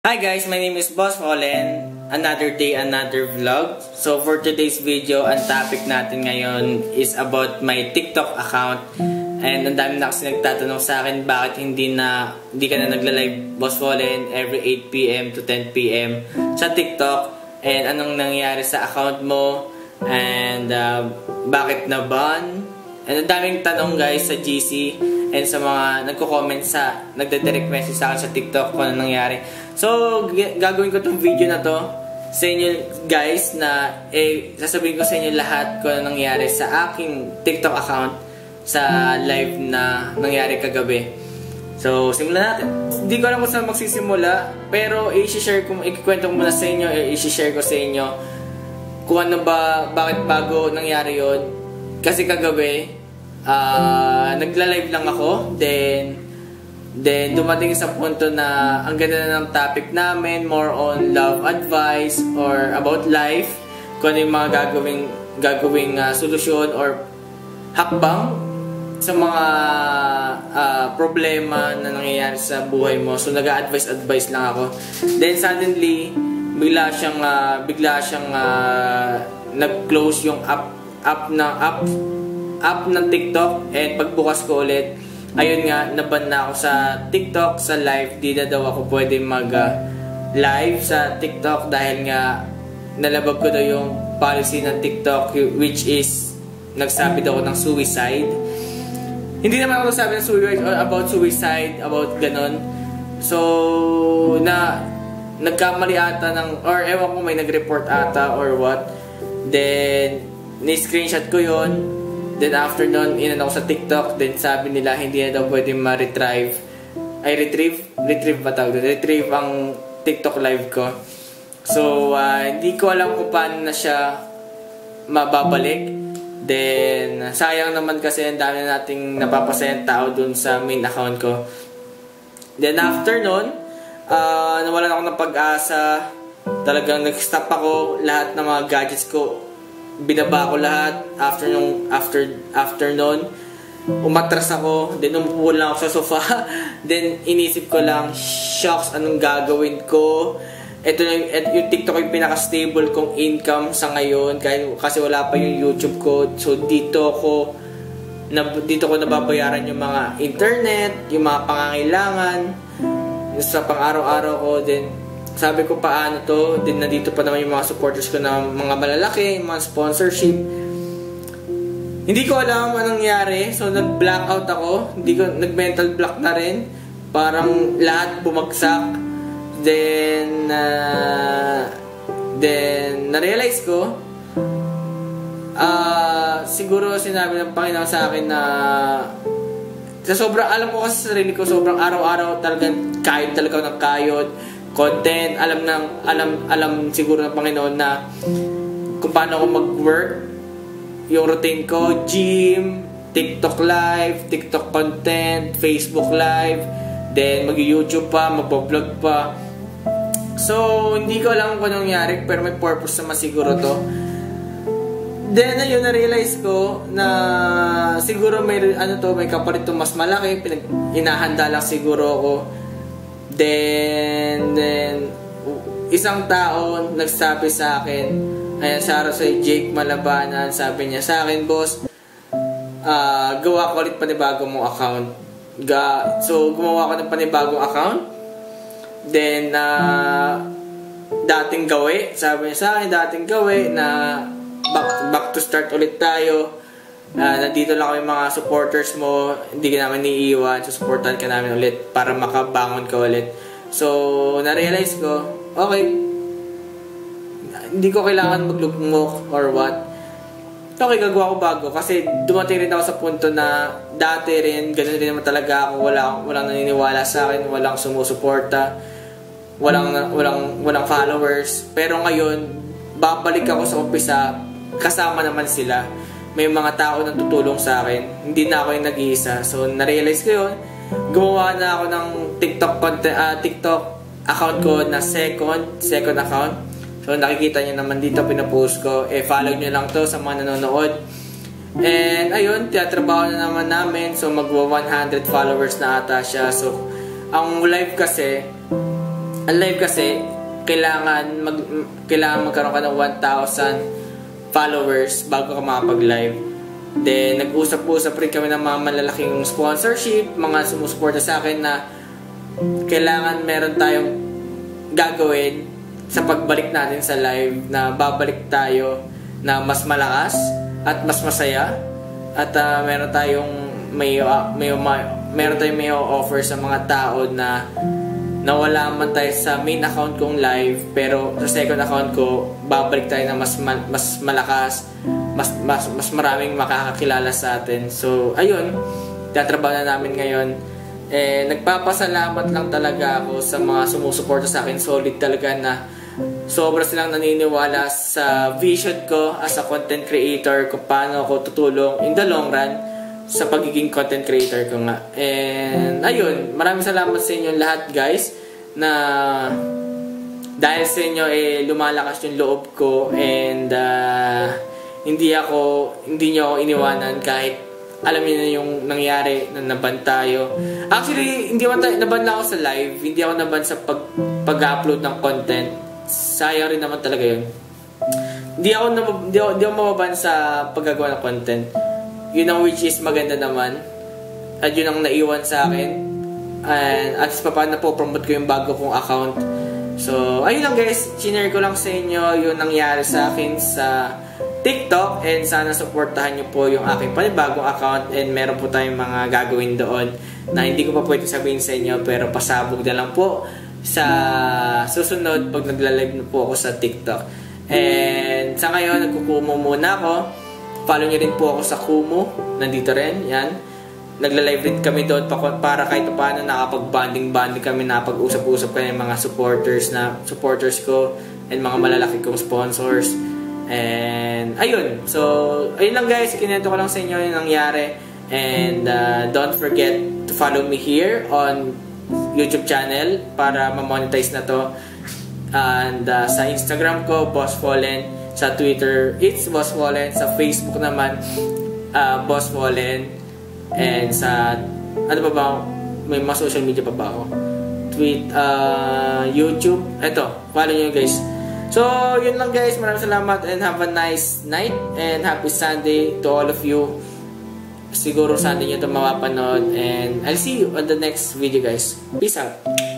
Hi guys, my name is Boss Fallen. Another day, another vlog. So for today's video, ang topic natin ngayon is about my TikTok account. And ang dami na kasi nagtatanong sa akin bakit hindi ka na nagla-live Boss Fallen every 8 PM to 10 PM sa TikTok. And anong nangyari sa account mo. And bakit na-ban. And ang daming tanong guys sa GC and sa mga nagko-comment nagde-direct message sa akin sa TikTok kung ano nangyari. So, gagawin ko itong video na to sa inyo guys na sasabihin ko sa inyo lahat kung ano nangyari sa aking TikTok account sa live na nangyari kagabi. So, simulan natin. Hindi ko alam kung saan magsisimula, pero ikikwento ko muna sa inyo, i-share ko sa inyo kung ano ba, bakit bago nangyari yon. Kasi kagabi, nagla-live lang ako, then dumating sa punto na ang ganda na ng topic namin, more on love advice or about life, kung ano yung mga gagawing solusyon or hakbang sa mga problema na nangyayari sa buhay mo. So nag-advise lang ako. Then suddenly, bigla siyang nag-close yung app ng TikTok, and pagbukas ko ulit, ayun nga, naban na ako sa TikTok, sa live. Di na daw ako pwede mag-live sa TikTok dahil nga nalabag ko daw yung policy ng TikTok, which is nagsabi daw ako ng suicide. Hindi naman ako nagsabi ng suicide, about ganon. So, nagkamali ata or ewan ko, may nag-report ata or what. Then, ni-screenshot ko yon. Then after nun, inan ako sa TikTok. Then sabi nila hindi na daw pwede ma-retrieve. Retrieve ang TikTok live ko. So hindi ko alam kung paano na siya mababalik. Then sayang naman kasi ang dami na nating napapasayang tao dun sa main account ko. Then after nun, nawalan ako ng pag-asa. Talagang nag-stop ako. Lahat ng mga gadgets ko binaba ko lahat. After nun, umatras ako. Then umupo lang ako sa sofa. Then inisip ko lang, shucks, anong gagawin ko? Yung TikTok yung pinaka-stable kong income sa ngayon, kasi wala pa yung YouTube ko. So dito ko nababayaran yung mga internet, yung mga pangangailangan sa pang-araw-araw ko. Then sabi ko, paano to? Then nandito pa naman yung mga supporters ko na mga malalaki, mga sponsorship. Hindi ko alam anong nangyari. So nag-blackout ako. Nag-mental block na rin. Parang lahat bumagsak. Then na-realize ko, siguro sinabi ng Panginoon sa akin na sa sobrang, alam ko kasi sa sarili ko, sobrang araw-araw talagang kayod talaga ng kayod. Content, alam siguro ng Panginoon na kung paano ako mag-work, yung routine ko, gym, TikTok live, TikTok content, Facebook live, then mag-YouTube pa, mag-vlog pa. So hindi ko alam kung anong nangyari, pero may purpose naman siguro to. Then ayun, na-realize ko na siguro may kapalit to mas malaki, hinahanda lang siguro ako. Then isang tao nagsabi sa akin, ayan, shoutout sa Jake Malabanan, sabi niya sa akin, boss, gawa ko ulit panibagong mong account. So gumawa ko ng panibagong account. Then dating gawi, sabi niya sa akin, dating gawi na back to start ulit tayo. Nandito lang kami mga supporters mo, hindi ka namin iiwan, supportan ka namin ulit para makabangon ka ulit. So na-realize ko, okay, hindi ko kailangan maglugmok or what. Okay, gagawa ko bago, kasi dumating rin ako sa punto na dati rin ganun rin naman talaga ako. Walang naniniwala sa akin, walang sumusuporta, walang followers. Pero ngayon, babalik ako sa umpisa, kasama naman sila. May mga tao nang tutulong sa akin. Hindi na ako yung nag-iisa. So, na-realize ko yun. Gumawa na ako ng TikTok account ko na second account. So, nakikita nyo naman dito, pinapost ko. Follow nyo lang to sa mga nanonood. And, ayun, tiyatrabaho na naman namin. So, magwa 100 followers na ata siya. So, ang live kasi, ang live kasi, kailangan magkaroon ka ng 1,000 followers bago ka makapag-live. Then, nag-usap-usap rin kami ng mga malalaking sponsorship, mga sumusuporta sa akin na kailangan meron tayong gagawin sa pagbalik natin sa live, na babalik tayo na mas malakas at mas masaya, at meron tayong may offer sa mga tao na nawala man tayo sa main account kong live, pero sa second account ko babalik tayo na mas malakas, mas maraming makakakilala sa atin. So ayun, tatrabaho na namin ngayon. Nagpapasalamat lang talaga ako sa mga sumusuporta sa akin. Solid talaga na sobra silang naniniwala sa vision ko as a content creator, kung paano ako tutulong in the long run sa pagiging content creator ko nga. And ayun, maraming salamat sa inyo lahat guys, na dahil sa inyo lumalakas yung loob ko, and hindi niyo ako iniwanan kahit alam niyo na yung nangyari na naban tayo. Actually, hindi naban lang ako sa live, hindi ako naban sa pag-upload ng content. Sayang rin naman talaga yun. Hindi ako mababan sa paggagawa ng content. Yun ang which is maganda naman. At yun ang naiwan sa akin. And at least paano po promote ko yung bago kong account. So, ayun lang guys. Shinare ko lang sa inyo yung nangyari sa akin sa TikTok. And sana supportahan nyo po yung aking panibagong account. And meron po tayong mga gagawin doon na hindi ko pa pwede sabihin sa inyo, pero pasabog na lang po sa susunod pag nagla-live na po ako sa TikTok. And sa ngayon, nagkukumo muna ako. Follow nyo rin po ako sa Kumu. Nandito rin. Yan. Nagla-live rin kami doon para kahit paano nakapag-bonding kami, nakapag-usap-usap kami ng mga supporters ko and mga malalaki kong sponsors. And ayun. So, ayun lang guys. Kinento ko lang sa inyo yung nangyari. And don't forget to follow me here on YouTube channel para ma-monetize na to. And sa Instagram ko, Boss Fallen. Sa Twitter, it's Boss Fallen. Sa Facebook naman, Boss Fallen. And sa, ano pa ba, may mga social media pa ba ako? YouTube. Eto, follow nyo guys. So, yun lang guys. Maraming salamat and have a nice night. And happy Sunday to all of you. Siguro Sunday nyo ito mapapanood. And I'll see you on the next video guys. Peace out.